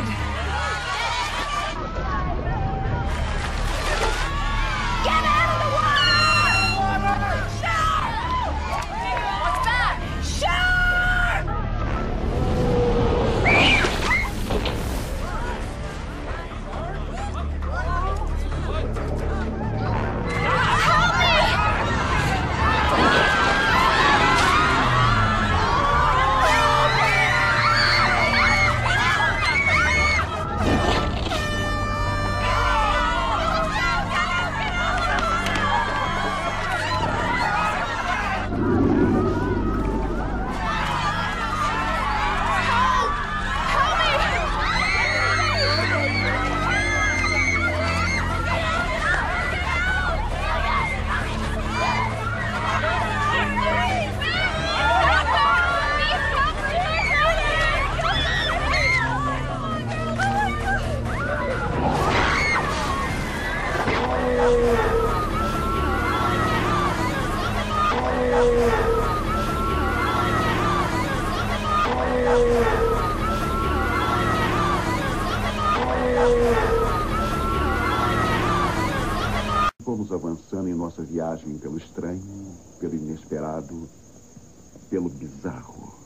God! Get out of the water! Shark! What's that? Shark! Help me! Fomos avançando em nossa viagem pelo estranho, pelo inesperado, pelo bizarro.